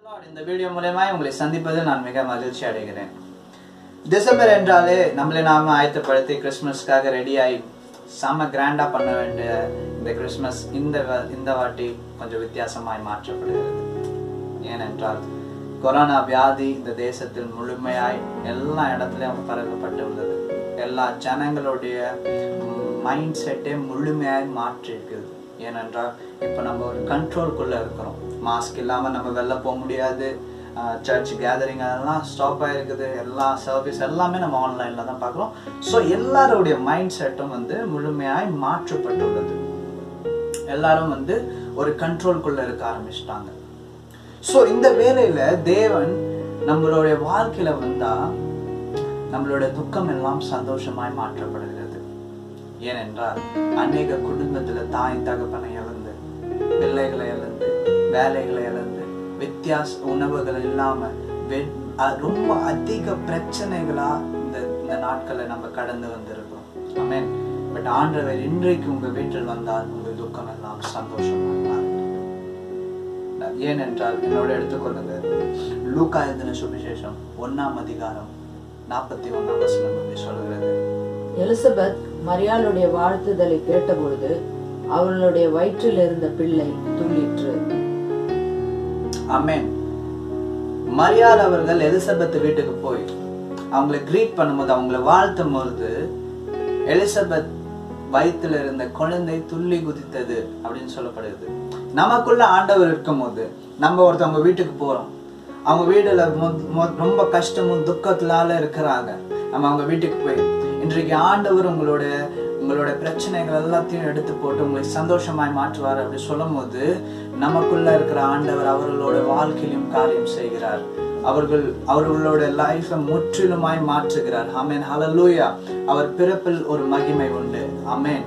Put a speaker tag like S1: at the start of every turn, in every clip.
S1: இந்த வீடியோ மூலமா உங்களை சந்திப்பதில் நான் மிக மகிழ்ச்சி அடைகிறேன். டிசம்பர் என்றாலே நம்மளை நாம ஆயத்தப்படுத்தி கிறிஸ்மஸ்க்காக ரெடியாகி செம கிராண்டா பண்ண வேண்டிய இந்த கிறிஸ்மஸ் இந்த வாட்டி கொஞ்சம் வித்தியாசமாய் மாற்றப்படுகிறது. ஏனென்றால் கொரோனா வியாதி இந்த தேசத்தில் முழுமையாய் எல்லா இடத்துலயும் பரவப்பட்டுள்ளது. எல்லா ஜனங்களுடைய மைண்ட் செட்டே முழுமையாய் மாற்றி இருக்குது. ஏனென்றால் இப்போ நம்ம ஒரு கண்ட்ரோல்குள்ள இருக்கிறோம். மாஸ்க் இல்லாமல் நம்ம வெளில போக முடியாது. சர்ச் கேதரிங் அதெல்லாம் ஸ்டாப் ஆகிருக்குது. எல்லா சர்வீஸ் எல்லாமே நம்ம ஆன்லைனில் தான் பார்க்குறோம். ஸோ எல்லாருடைய மைண்ட் செட்டும் முழுமையாய் மாற்றப்பட்டுள்ளது. எல்லாரும் ஒரு கண்ட்ரோல்குள்ளே இருக்க ஆரம்பிச்சிட்டாங்க. ஸோ இந்த வேலையில் தேவன் நம்மளுடைய வாழ்க்கையில் வந்தால் நம்மளுடைய துக்கம் எல்லாம் சந்தோஷமாய் மாற்றப்படுகிறது. ஏனென்றால் அநேக குடும்பத்தில் தாய் தகப்பனை இழந்து, பிள்ளைகளை இழந்து, வேலைகளை இழந்து, வித்தியாச உணவுகள் இல்லாம ரொம்ப அதிக பிரச்சனைகளா இந்த நாட்களை நம்ம கடந்து வந்திருக்கோம். ஆமென். பட் ஆண்டவர் இன்றைக்கு உங்க வீட்டில் வந்தால் உங்க துக்கம் எல்லாம் சந்தோஷமாக மாறும். ஏனென்றால் என்னோட எடுத்துக்கொள்ளுங்க, லூக்கா எழுதின சுவிசேஷம் 1ஆம் அதிகாரம் 41ஆம் வசனம் அப்படி சொல்கிறது.
S2: எலிசபெத் மரியாளுடைய வாழ்த்துதலை கேட்டபொழுது அவளுடைய வயிற்றில் இருந்த பிள்ளை துள்ளிற்று.
S1: ஆமென். மரியாள் அவர்கள் எலிசபெத் வீட்டுக்கு போய் அவங்களை கிரீட் பண்ணும்போது, அவங்களை வாழ்த்தும் போது, எலிசபெத் வயிற்றுல இருந்த குழந்தை துள்ளி குதித்தது அப்படின்னு சொல்லப்படுது. நமக்குள்ள ஆண்டவர் இருக்கும் போது நம்ம ஒருத்தவங்க வீட்டுக்கு போறோம். அவங்க வீடுல ரொம்ப கஷ்டமும் துக்கத்தினால இருக்கிறாங்க. நம்ம அவங்க வீட்டுக்கு போய் இன்றைக்கு ஆண்டவர் உங்களோட பிரச்சனைகள் எல்லாத்தையும் எடுத்து போட்டு உங்களை சந்தோஷமாய் மாற்றுவார் அப்படி சொல்லும் போது நமக்குள்ள இருக்கிற ஆண்டவர் அவர்களோட வாழ்க்கையிலும் காரியம் செய்கிறார். அவர்களோட லைஃபை முற்றிலுமாய் மாற்றுகிறார். ஆமென். ஹல்லேலூயா. அவர் பிறப்பில் ஒரு மகிமை உண்டு. ஆமென்.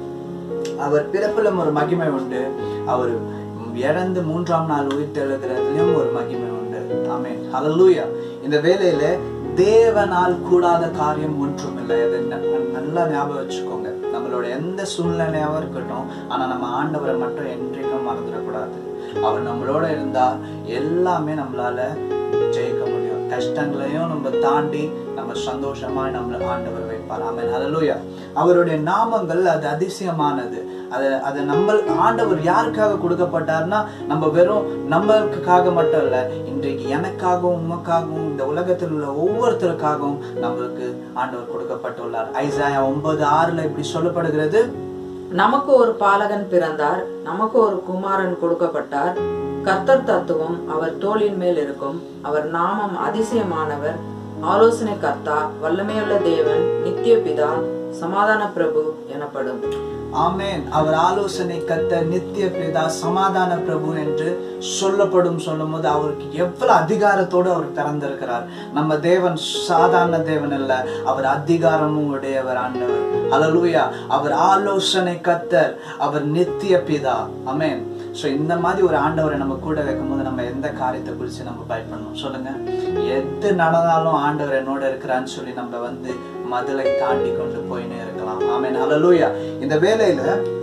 S1: அவர் பிறப்பிலும் ஒரு மகிமை உண்டு. அவர் இறந்து 3ஆம் நாள் உயிர்த்தெழுகிறதுலயும் ஒரு மகிமை உண்டு. ஆமென். ஹல்லேலூயா. இந்த வேளையில தேவனால் கூடாத காரியம் ஒன்றும் இல்லை. அதை நல்லா ஞாபகம் வச்சுக்கோங்க. நம்மளோட எந்த சூழ்நிலையாவும் இருக்கட்டும், ஆனா நம்ம ஆண்டவரை மட்டும் என்றைக்கும் மறந்துடக்கூடாது. அவர் நம்மளோட இருந்தா எல்லாமே நம்மளால ஜெயிக்க முடியும். கஷ்டங்களையும் நம்ம தாண்டி நம்ம சந்தோஷமா நம்மள ஆண்டவர் வைப்பார். ஆமென். ஹல்லேலூயா. அவருடைய நாமங்கள் அது அதிசயமானது. அதை நம்ம ஆண்டவர் யாருக்காக கொடுக்கப்பட்டார்னா, நம்ம வெறும் நம்மளுக்காக மட்டும் இல்ல, இன்றைக்கு எனக்காகவும் உமக்காகவும் இந்த உலகத்தில் உள்ள ஒவ்வொருத்தருக்காகவும் நம்மளுக்கு ஆண்டவர் கொடுக்கப்பட்டுள்ளார். ஐசாயா 9:6 இப்படி சொல்லப்படுகிறது.
S2: நமக்கு ஒரு பாலகன் பிறந்தார், நமக்கு ஒரு குமாரன் கொடுக்கப்பட்டார். கர்த்தர் தத்துவம் அவர் தோளின் மேல் இருக்கும். அவர் நாமம் அதிசயமானவர், ஆலோசனை கர்த்தா, வல்லமையுள்ள தேவன், நித்திய பிதா, சமாதான பிரபு எனப்படும்.
S1: ஆமென். அவர் ஆலோசனை கர்த்தர், நித்திய பிதா, சமாதான பிரபு என்று சொல்லும் போது அவருக்கு எவ்வளவு அதிகாரத்தோடு அவர் பிறந்திருக்கிறார். நம்ம தேவன் சாதாரண தேவன் அல்ல, அவர் அதிகாரமும் உடையவர் ஆண்டவர். ஹல்லேலூயா. அவர் ஆலோசனை கர்த்தர், அவர் நித்திய பிதா. ஆமென். ஸோ இந்த மாதிரி ஒரு ஆண்டவரை நம்ம கூட வைக்கும் போது நம்ம எந்த காரியத்தை குறித்து நம்ம பயப்படணும் சொல்லுங்க? எது நடந்தாலும் ஆண்டவர் என்னோட இருக்கிறான்னு சொல்லி நம்ம மதுளை தாண்டி கொண்டு போயினே இருக்கலாம். ஆமென். ஹல்லேலூயா. இந்த வேளையில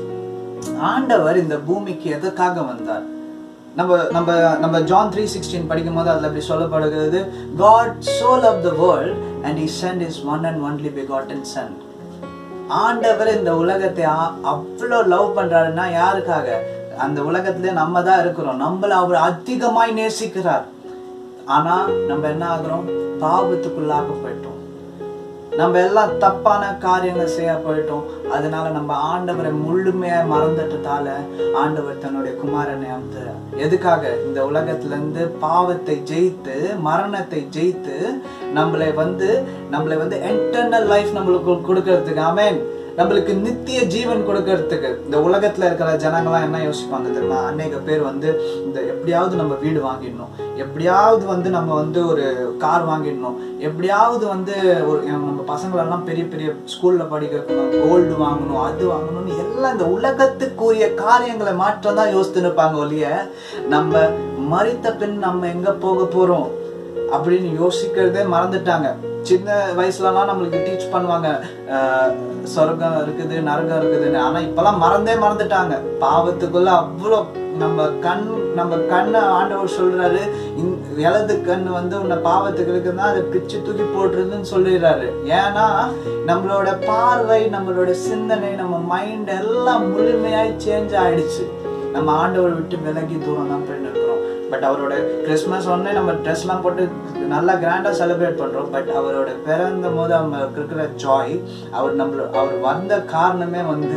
S1: ஆண்டவர் இந்த பூமிக்கு எதற்காக வந்தார்? நம்ம John 3:16 படிக்கும் போது அதுல அப்படி சொல்லப்படுகிறது. God so loved the world and he sent his one and only begotten son. ஆண்டவர் இந்த உலகத்தை அவ்வளவு லவ் பண்றாருன்னா யாருக்காக? அந்த உலகத்திலே நம்ம தான் இருக்கிறோம். நம்மள அவர் அதிகமாய் நேசிக்கிறார். ஆனா நம்ம என்ன ஆகிறோம்? பாவத்துக்குள்ளாக போயிட்டோம். நம்ம எல்லாம் தப்பான காரியங்கள் செய்ய போயிட்டோம். அதனால நம்ம ஆண்டவரை முழுமையா மறந்துட்டதால ஆண்டவர் தன்னுடைய குமாரனை அனுப்புறார். எதுக்காக? இந்த உலகத்துல இருந்து பாவத்தை ஜெயித்து, மரணத்தை ஜெயித்து நம்மளை எட்டர்னல் லைஃப் நம்மளுக்கு கொடுக்கறதுக்கு. ஆமென். நம்மளுக்கு நித்திய ஜீவன் கொடுக்கறதுக்கு. இந்த உலகத்துல இருக்கிற ஜனங்கள்லாம் என்ன யோசிப்பாங்க தெரியுமா? அநேக பேர் இந்த எப்படியாவது நம்ம வீடு வாங்கிடணும், எப்படியாவது நம்ம ஒரு கார் வாங்கிடணும், எப்படியாவது ஒரு நம்ம பசங்களெல்லாம் பெரிய பெரிய ஸ்கூல்ல படிக்க கோல்டு வாங்கணும், அது வாங்கணும்னு எல்லாம் இந்த உலகத்துக்குரிய காரியங்களை மாற்றம் தான் யோசித்து இருப்பாங்க ஒழிய நம்ம மரித்த பின் நம்ம எங்க போக போறோம் அப்படின்னு யோசிக்கிறதே மறந்துட்டாங்க. சின்ன வயசுலலாம் நம்மளுக்கு டீச் பண்ணுவாங்க சொர்க்கம் இருக்குது நரகம் இருக்குதுன்னு. ஆனா இப்பெல்லாம் மறந்துட்டாங்க. பாவத்துக்குள்ள அவ்வளோ நம்ம கண்ணை ஆண்டவர் சொல்றாரு, இலது கண் வந்து உன்னை பாவத்துக்கு இருக்குன்னா அதை பிச்சு தூக்கி போட்டுருதுன்னு சொல்லிடுறாரு. ஏன்னா நம்மளோட பார்வை, நம்மளோட சிந்தனை, நம்ம மைண்ட் எல்லாம் முழுமையாய் சேஞ்ச் ஆயிடுச்சு. நம்ம ஆண்டவரை விட்டு விலகி தூரம் தான் போயிட்டு இருக்கிறோம். பட் அவரோட கிறிஸ்மஸ் ஒன்னே நம்ம ட்ரெஸ்லாம் போட்டு நல்லா கிராண்டா செலிப்ரேட் பண்றோம். பட் அவரோட பிறந்த போது அவங்களுக்கு இருக்கிற ஜாய், அவர் வந்த காரணமே வந்து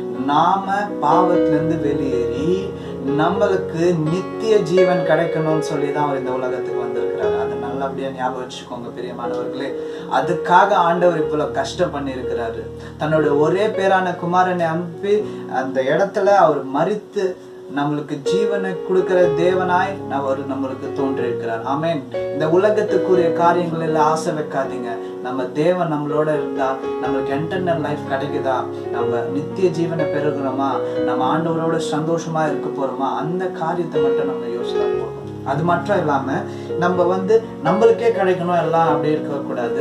S1: நாம பாவத்துல இருந்து வெளியேறி நம்மளுக்கு நித்திய ஜீவன் கிடைக்கணும்னு சொல்லிதான் அவர் இந்த உலகத்துக்கு வந்திருக்கிறாரு. அதை நல்லபடியா ஞாபகம் வச்சுக்கோங்க பிரியமானவர்களே. அதுக்காக ஆண்டவர் இவ்வளவு கஷ்டம் பண்ணி இருக்கிறாரு. தன்னோட ஒரே பேரான குமாரனை அனுப்பி அந்த இடத்துல அவர் மரித்து நம்மளுக்கு ஜீவனை கொடுக்கிற தேவனாய் அவர் நம்மளுக்கு தோன்றியிருக்கிறார். ஆமென். இந்த உலகத்துக்குரிய காரியங்கள் எல்லாம் ஆசை வைக்காதீங்க. நம்ம தேவன் நம்மளோட இருந்தா நம்மளுக்கு என்டர்னல் லைஃப் கிடைக்குதா, நம்ம நித்திய ஜீவனை பெறுகிறோமா, நம்ம ஆண்டவரோட சந்தோஷமா இருக்க போறோமா, அந்த காரியத்தை மட்டும் நம்ம யோசிச்சா போதும். அது மட்டும் இல்லாம நம்ம வந்து நம்மளுக்கே கிடைக்கணும் எல்லாம் அப்படி இருக்கக்கூடாது.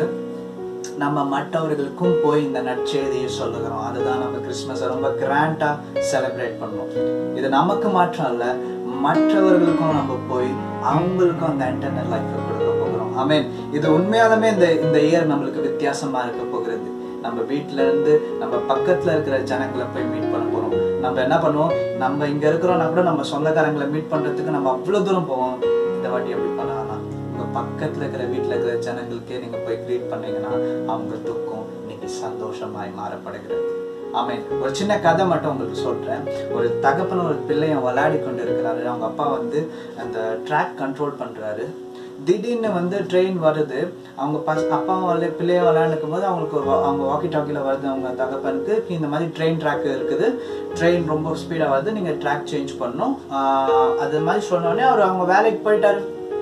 S1: நம்ம மற்றவர்களுக்கும் போய் இந்த நற்செய்தியை சொல்லுகிறோம். அதுதான் நம்ம கிறிஸ்மஸை ரொம்ப கிராண்டா செலிப்ரேட் பண்ணோம். இது நமக்கு மாற்றம் இல்ல, மற்றவர்களுக்கும் நம்ம போய் அவங்களுக்கும் அந்த இன்டர்னல் லைஃப் கொடுக்க போகிறோம். ஆமென். இது உண்மையாலுமே இந்த இயர் நம்மளுக்கு வித்தியாசமா இருக்க போகிறது. நம்ம வீட்டுல இருந்து நம்ம பக்கத்துல இருக்கிற ஜனங்களை போய் மீட் பண்ண போறோம். நம்ம என்ன பண்ணுவோம், நம்ம இங்க இருக்கிறோம்னா கூட நம்ம சொந்தக்காரங்களை மீட் பண்றதுக்கு நம்ம அவ்வளவு தூரம் போவோம். இந்த வாட்டி அப்படி பண்ணலாம். உங்க பக்கத்துல இருக்கிற வீட்டுல இருக்கிற ஜனங்களுக்கே நீங்க போய் கிரீட் பண்ணீங்கன்னா அவங்க துக்கம் இன்னைக்கு சந்தோஷமாய் மாறப்படுகிறது. ஆமென். ஒரு சின்ன கதை மட்டும் உங்களுக்கு சொல்றேன். ஒரு தகப்பன் ஒரு பிள்ளைய விளையாடி கொண்டு இருக்கிறாரு. அவங்க அப்பா வந்து அந்த ட்ராக் கண்ட்ரோல் பண்றாரு. திடீர்னு வந்து ட்ரெயின் வருது. அவங்க அப்பா பிள்ளைய விளையாண்டுக்கும் போது அவங்களுக்கு அவங்க வாக்கி டாக்கில வருது அவங்க தகப்பனுக்கு, இந்த மாதிரி ட்ரெயின் ட்ராக் இருக்குது, ட்ரெயின் ரொம்ப ஸ்பீடா வருது, நீங்க ட்ராக் சேஞ்ச் பண்ணணும் அது மாதிரி சொன்னோடனே அவர் அவங்க வேலைக்கு போயிட்டாரு.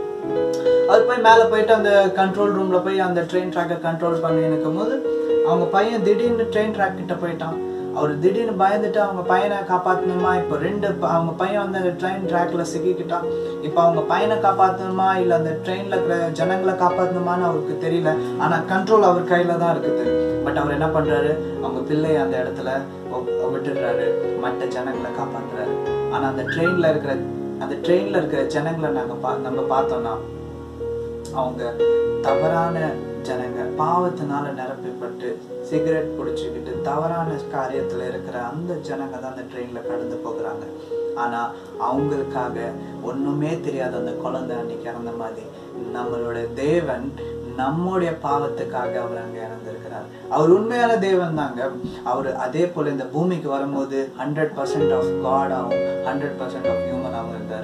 S1: அவர் போய் மேலே போயிட்டு அந்த கண்ட்ரோல் ரூம்ல போய் அந்த ட்ரெயின் ட்ராக்கை கண்ட்ரோல் பண்ணி இருக்கும் போது அவங்க பையன் திடீர்னு ட்ரெயின் ட்ராக் கிட்ட போயிட்டான். அவர் திடீர்னு பயந்துட்டு அவங்க பையனை காப்பாற்றணுமா, இப்போ அவங்க பையன் வந்து அந்த ட்ரெயின் ட்ராக்ல சிக்கிக்கிட்டான். இப்போ அவங்க பையனை காப்பாற்றணுமா இல்லை அந்த ட்ரெயின்ல இருக்கிற ஜனங்களை காப்பாற்றணுமான்னு அவருக்கு தெரியல. ஆனா கண்ட்ரோல் அவர் கையில தான் இருக்குது. பட் அவர் என்ன பண்றாரு, அவங்க பிள்ளையை அந்த இடத்துல விட்டுடுறாரு, மற்ற ஜனங்களை காப்பாற்றுறாரு. ஆனா அந்த ட்ரெயின்ல இருக்கிற ஜனங்களை நம்ம பார்த்தோம்னா அவங்க தவறான ஜனங்க, பாவத்தினால நிரப்பப்பட்டு சிகரெட் குடிச்சுக்கிட்டு தவறான காரியத்துல இருக்கிற அந்த ஜனங்க தான் அந்த ட்ரெயின்ல கடந்து போகிறாங்க. ஆனா அவங்களுக்காக ஒண்ணுமே தெரியாத அந்த குழந்தை அன்னைக்கு இறந்த மாதிரி நம்மளோட தேவன் நம்முடைய பாவத்துக்காக அவர் அங்க இறந்திருக்கிறார். அவர் உண்மையான தேவன் தாங்க. அவர் அதே போல இந்த பூமிக்கு வரும்போது 100% ஆஃப் காடாகவும் 100% ஆஃப் ஹியூமனாகவும் இருந்தாரு.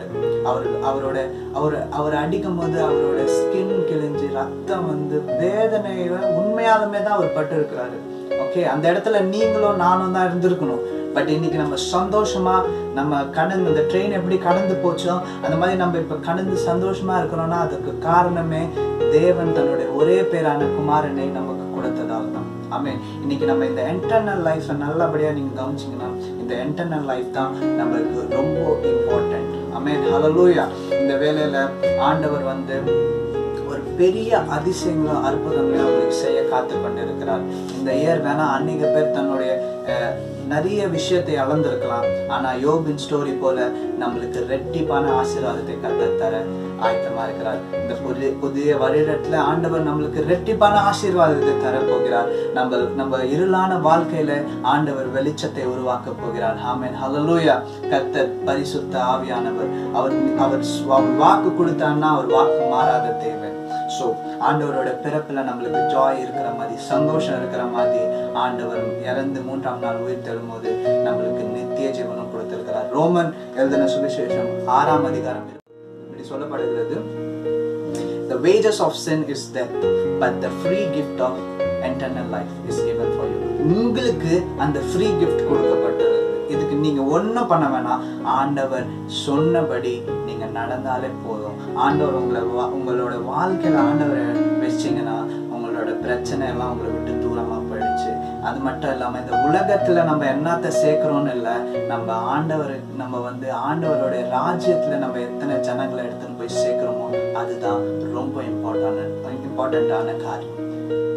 S1: அவர் அடிக்கும் போது அவரோட ஸ்கின் கிழிஞ்சு ரத்தம் வந்து வேதனையில உண்மையாலுமே தான் அவர் பட்டு இருக்கிறாரு. ஓகே, அந்த இடத்துல நீங்களும் நானும் தான் இருந்திருக்கணும். பட் இன்னைக்கு நம்ம சந்தோஷமா நம்ம கடந்து அந்த ட்ரெயின் எப்படி கடந்து போச்சோ அந்த மாதிரி நம்ம இப்ப கடந்து சந்தோஷமா இருக்கிறோம்னா அதுக்கு காரணமே தேவன் தன்னுடைய ஒரே பேரான குமாரனை நமக்கு கொடுத்ததால் தான். ஆமென். இன்னைக்கு நம்ம இந்த இன்டர்னல் லைஃப் நல்லபடியா நீங்க கவனிச்சீங்கன்னா இந்த இன்டர்னல் லைஃப் தான் நம்மளுக்கு ரொம்ப இம்பார்ட்டன்ட். ஆமென். ஹல்லேலூயா. இந்த வேளையில ஆண்டவர் வந்து ஒரு பெரிய அதிசயங்களும் அற்புதங்களையும் அவங்களுக்கு செய்ய காத்து கொண்டு இருக்கிறார். இந்த இயர் வேணா அநேக பேர் தன்னுடைய நிறைய விஷயத்தை அளந்திருக்கலாம். ஆனா யோபின் ஸ்டோரி போல நம்மளுக்கு ரெட்டிப்பான ஆசீர்வாதத்தை கர்த்தர் தர ஆயத்தமா இருக்கிறார். இந்த புதிய வருடத்துல ஆண்டவர் நம்மளுக்கு ரெட்டிப்பான ஆசீர்வாதத்தை தர போகிறார். நம்ம இருளான வாழ்க்கையில ஆண்டவர் வெளிச்சத்தை உருவாக்க போகிறார். ஆமென். ஹல்லேலூயா. கர்த்தர் பரிசுத்த ஆவியானவர் அவர் வாக்கு கொடுத்தான்னா அவர் வாக்கு மாறாத தேவன். ஸோ ஆண்டவரோட பிறப்புல நம்மளுக்கு ஜாய் இருக்கிற மாதிரி சந்தோஷம் இருக்கிற மாதிரி ஆண்டவர் இறந்து 3ஆம் நாள் உயிர் தெழும்போது நம்மளுக்கு நித்திய ஜீவனம் கொடுத்திருக்கிறார். ரோமன் எழுதின சுவிசேஷம் 6ஆம் அதிகாரம் இப்படி சொல்லப்படுகிறது, The wages of sin is death, but the free gift of eternal life is given for you. உங்களுக்கு அந்த ஃப்ரீ கிஃப்ட் கொடுக்கப்பட்டது. இதுக்கு நீங்க ஒன்றும் பண்ண வேணாம். ஆண்டவர் சொன்னபடி நீங்க நடந்தாலே போதும். ஆண்டவர் உங்களோட வாழ்க்கையில ஆண்டவரை வச்சிங்கன்னா உங்களோட பிரச்சனை எல்லாம் உங்களை விட்டு தூரமா போயிடுச்சு. அது மட்டும் இல்லாம இந்த உலகத்துல நம்ம என்னத்த சேர்க்கிறோம்னு இல்லை, நம்ம வந்து ஆண்டவருடைய ராஜ்யத்துல நம்ம எத்தனை ஜனங்களை எடுத்துன்னு போய் சேர்க்கிறோமோ அதுதான் ரொம்ப இம்பார்ட்டன்டான காரியம்.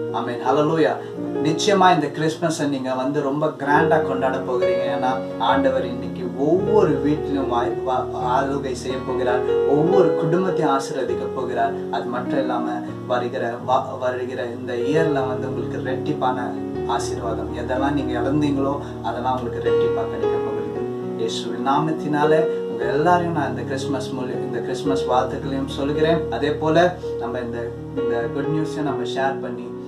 S1: ஆமென். ஹல்லேலூயா. நிச்சயமா இந்த கிறிஸ்மஸை நீங்க வந்து ரொம்ப கிராண்டா கொண்டாட போகிறீங்க. ஏன்னா ஆண்டவர் இன்னைக்கு ஒவ்வொரு வீட்டிலும் ஆளுகை செய்ய போகிறார். ஒவ்வொரு குடும்பத்தையும் ஆசீர்வதிக்க போகிறார். அது மட்டும் இல்லாம வருகிற இந்த இயர்ல வந்து உங்களுக்கு ரெட்டிப்பான ஆசீர்வாதம், எதெல்லாம் நீங்க இழந்தீங்களோ அதெல்லாம் உங்களுக்கு ரெட்டிப்பா கிடைக்க போகிறது. இயேசுவின் நாமத்தினாலே உங்க எல்லாரையும் நான் இந்த கிறிஸ்மஸ் வாழ்த்துக்களையும் சொல்கிறேன். அதே போல நம்ம இந்த குட் நியூஸை நம்ம ஷேர் பண்ணி